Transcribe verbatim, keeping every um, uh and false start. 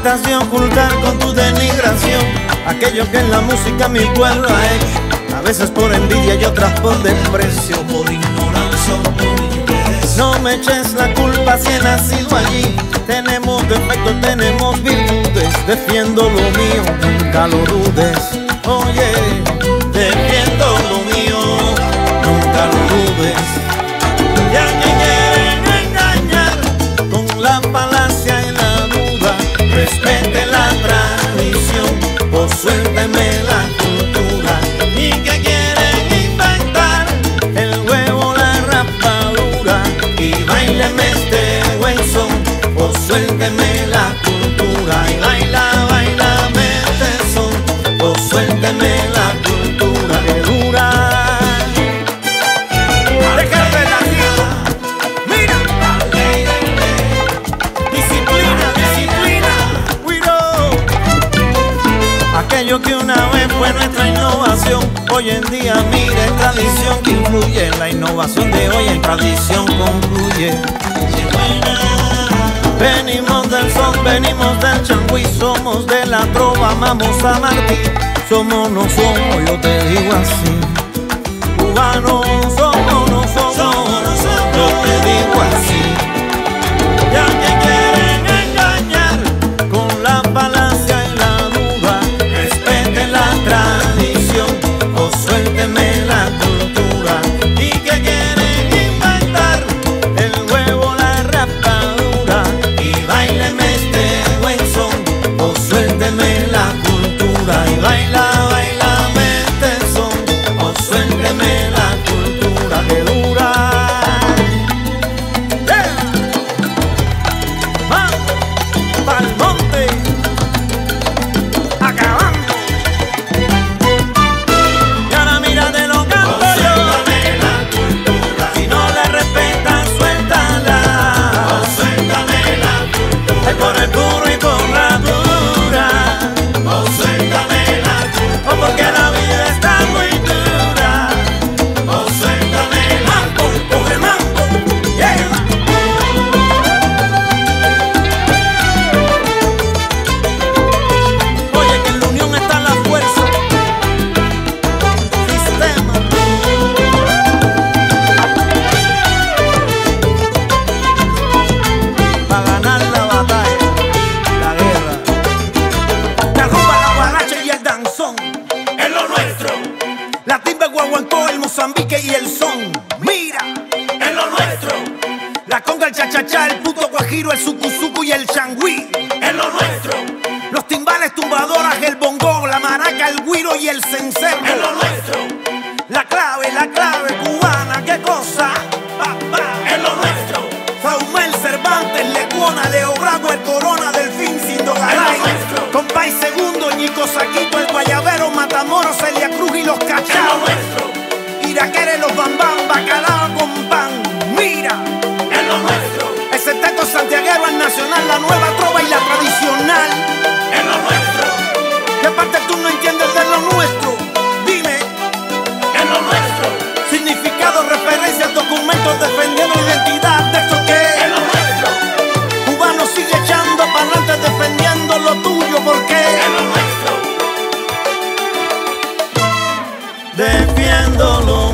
tratas de ocultar con tu denigración aquello que en la música mi pueblo ha hecho, a veces por envidia y otras por desprecio, por ignorancia o por interés. No me eches la culpa si he nacido allí. Tenemos defectos, tenemos virtudes. Defiendo lo mío, nunca lo dudes. Oye, defiendo lo mío, nunca lo dudes. Ya que quieren engañar con la falacia y la duda, respete la tradición o suélteme la cultura. Y que quieren inventar el huevo, la rapadura, y baileme este buen son o suélteme la cultura. Y baila, bailame este son o suélteme la cultura. Que dura. Déjame la tierra. Mira. Disciplina, disciplina. We know. Aquello que una vez fue nuestra innovación, hoy en día mire tradición que influye en la innovación de hoy, en tradición concluye. Venimos del son, venimos del changüí, somos de la trova, amamos a Martí. Somos, no somos, yo te digo así. Cubanos somos, no somos, yo te digo así. Ya que quieren engañar con la falacia y la duda, respete la tradición o suélteme la cultura. Y que quieren inventar el huevo, la rapadura, y baileme este buen son o suélteme la cultura. Y baila, bailame este son o suélteme la cultura. Que dura. Yeah. Vamos pa'l monte, acabando. Y ahora mira de lo canto yo. Suéltame la cultura, Si no le respetas, suéltala. oh, suéltame la cultura, Es por el puro y por la dura, oh, suéltame la cultura, o porque la vida está muy dura. oh, suéltame la Mambo, coge mambo, yeah. Oye, que en la unión está la fuerza. Sistema. Para ganar la batalla, la guerra. La rumba, la guaracha y el danzón, es lo nuestro, la timba, el guaguancó, el Mozambique y el son. Mira, es lo nuestro, la conga, el cha-cha-cha, el puto guajiro, el sucuzucu y el changüí. es lo nuestro, Los timbales, tumbadoras, el bongo, la maraca, el güiro y el cencerro. es lo nuestro, La clave, la clave cubana, qué cosa. Pa, pa. es lo nuestro, Saumel, Cervantes, Lecuona, Leo Bravo, el Corona, Delfín, Sindogaray, Es lo nuestro. Compay Segundo, Ñico Saquito, el Guayabero, Matamoros, Celia Cruz y los es lo Cachaos. nuestro, Iraquere, los Bambán, Bacalao con pan. Mira, es lo nuestro, el Seteto Santiaguero, el Nacional, la nueva trova y la tradicional. es lo nuestro, ¿Qué parte tú no entiendes de lo nuestro? Dime, es lo nuestro, significado, referencias, documentos, defendiendo identidad. ¿De esto qué es es? lo nuestro, Cubano sigue echando para adelante, defendiendo lo tuyo, porque es lo nuestro, defiendo lo